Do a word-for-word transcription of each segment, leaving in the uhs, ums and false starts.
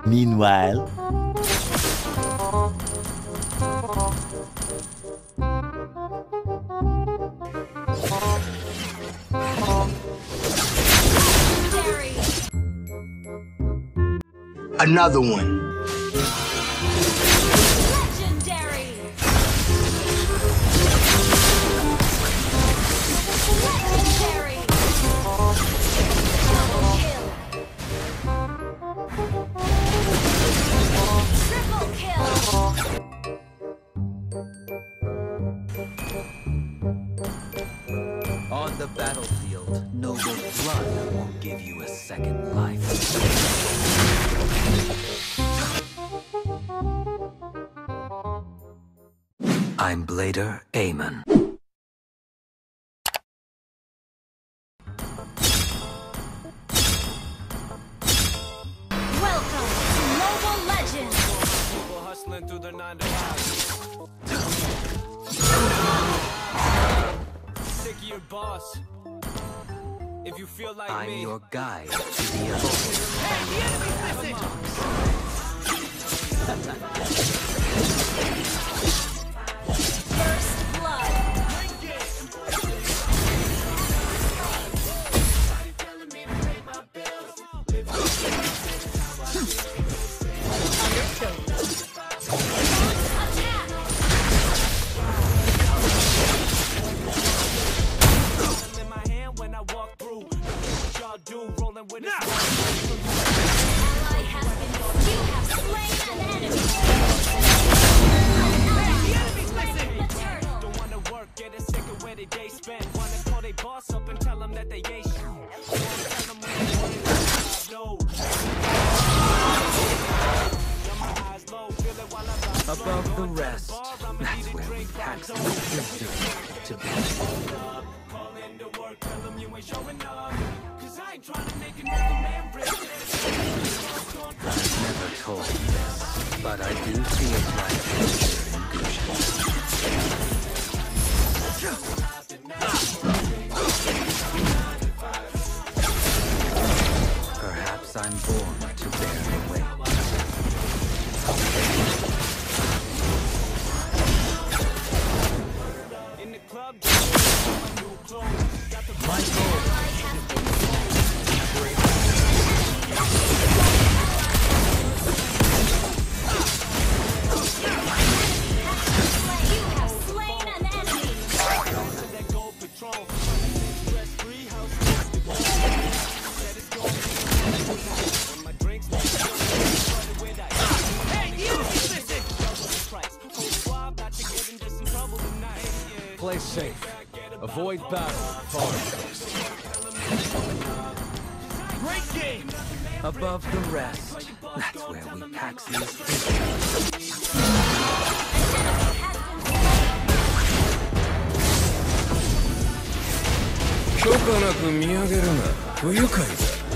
Meanwhile, another one. Legendary. Legendary. Double kill. Triple kill. On the battlefield, noble blood won't give you a second life. I'm Blader Amon. Welcome to Mobile Legends. People hustling through their nine to five. Sick of your boss. If you feel like I'm me, your guide to the abyss. hey, the enemy's missing. First blood. Attack. In my hand when I walk through. What y'all do, rolling with it. Ally has been. You have slain an enemy. The enemy's missing. The turtle. Don't wanna work, getting sick of where they day spent. Wanna call they boss up and tell them that they ain't shit. Tell them when they want it, no. Got my eyes low, feel it while I rise slow. Above the Going to rest, bar, I'ma that's need a where we drink, pack I'm some done. wisdom to be. Call into work, tell them you ain't showing up. Cause I ain't trying to make another man rich. I've never told you this, but I do feel like future in Gucci. Perhaps I'm born to bear the weight. In the club, my new clothes. Got the My goal You have slain an enemy. to that gold patrol. Stress free house needs to go. Said it's going to be when my drinks make it started with ice. Hey, the enemy's missing. Double the price. Whole squad about to get into some trouble tonight. Yeah. Play safe. Avoid battle. Far first. Great game. above the rest. That's where we pack these. 許可なく見上げるな。不愉快だ。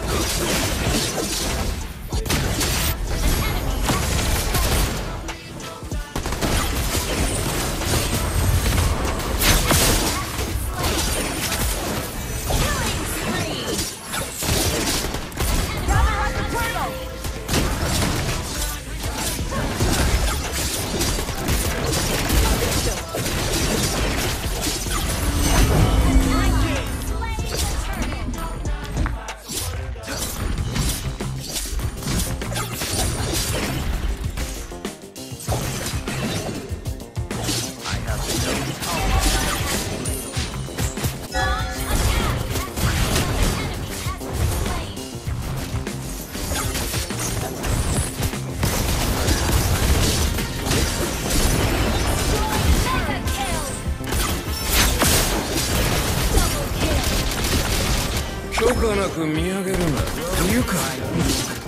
許可なく見上げるな。不愉快だ。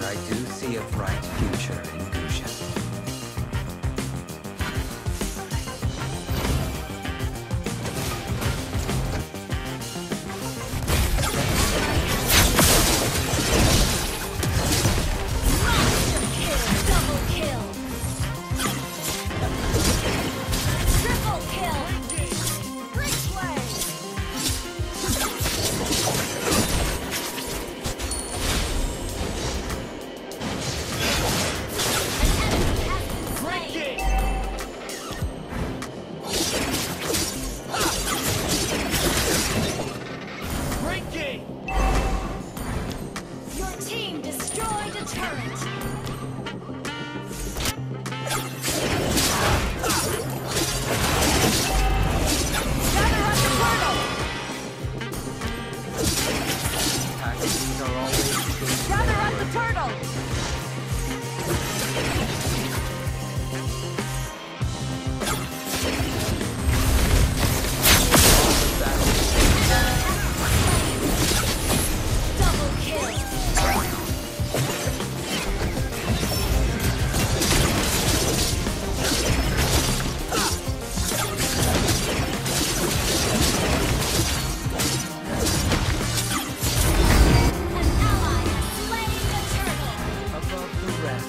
I do see a bright future in Gushan. Monster kill. Double kill. Triple kill. Replay. Your team destroyed a turret. Gather up the portal. Tactics are always good. Gather up the turtle. Double kill. An ally has slain the turtle. Above the rest.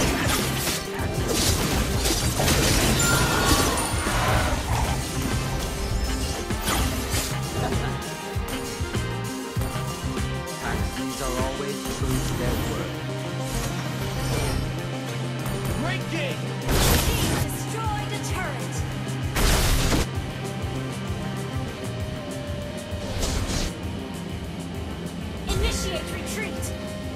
Tactics are always true to their word. Breaking! Team destroyed a turret. Initiate retreat.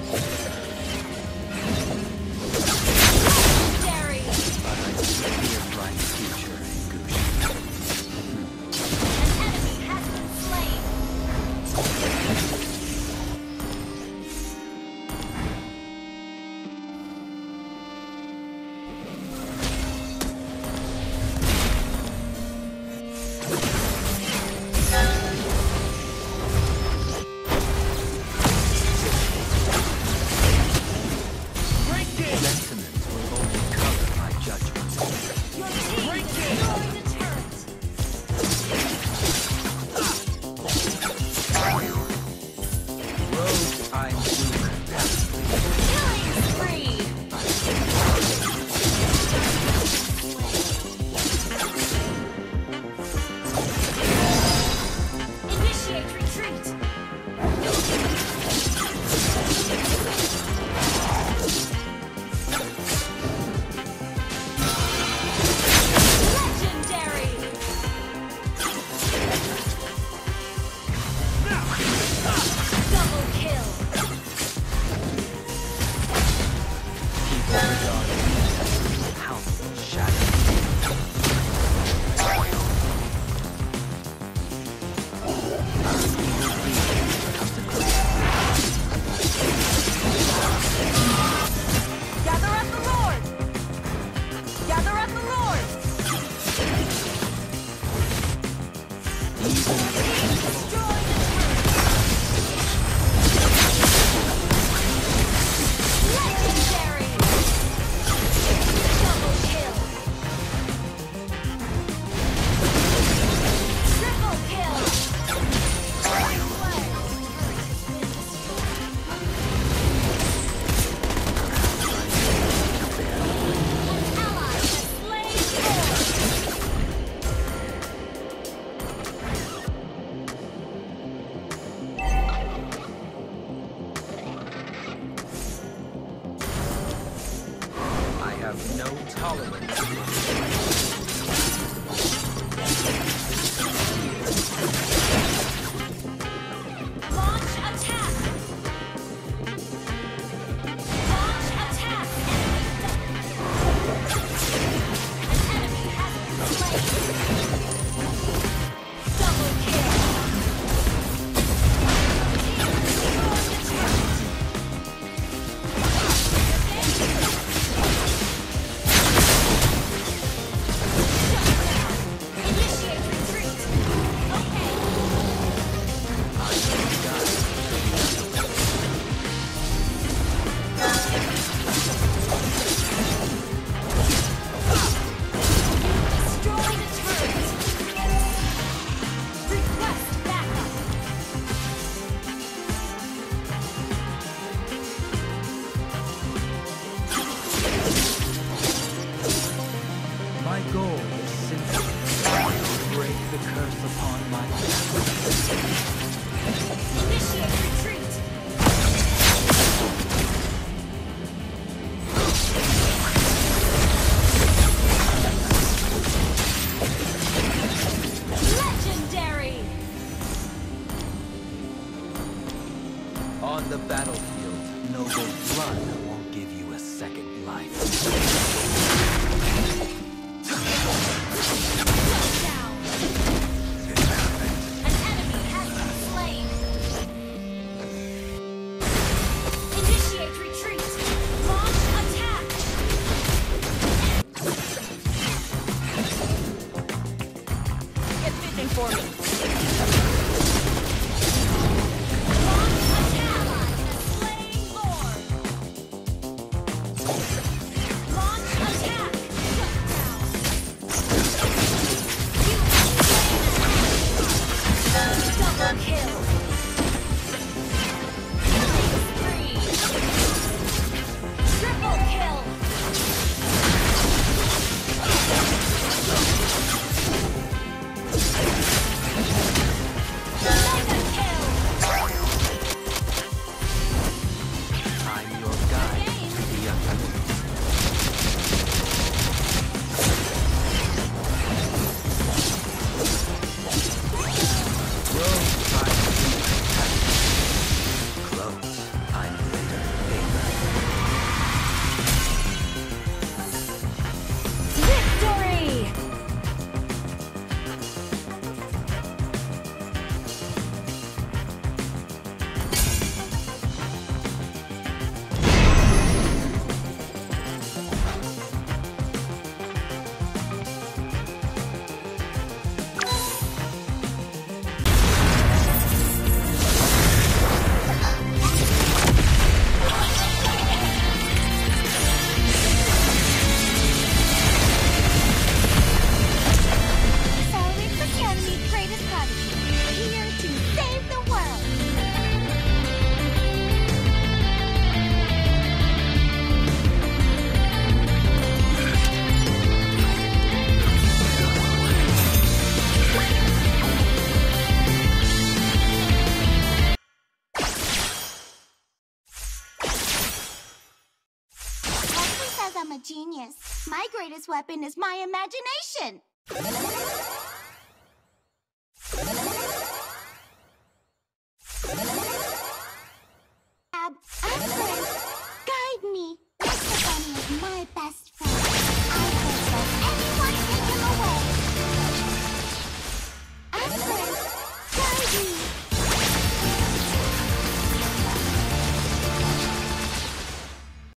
Legendary. But I do see a bright future in Gushan. An enemy has been slain. Breaking! Sentiments will only color my judgment. Your team destroyed a turret. Rogue time to capacity. Killing spree. Initiate retreat. Legendary. Double kill. People regard me as a powerful shadow. Gather up the Lord. Gather up the Lord. Destroy the turret. Legendary. Double kill. Triple kill. An ally has slain Thor. I have no tolerance. Launch attack! Launch attack! An enemy has been slain. Double kill. Destroy the turret. Initiate retreat. Legendary. On the battlefield, noble blood won't give you a second life. Down. An enemy has been slain. Initiate retreat. Launch attack. Get vision for me. Launch attack. Slain Lord. Launch attack. Shut down. Double kill. Killing spree. Triple kill. Mega kill. I'm your guide to the unknown. Close, I'm bitter paper. Victory! So it's the enemy's greatest punishment, here to save the world. Leslie says I'm a genius. My greatest weapon is my imagination. Ab, I'm friends.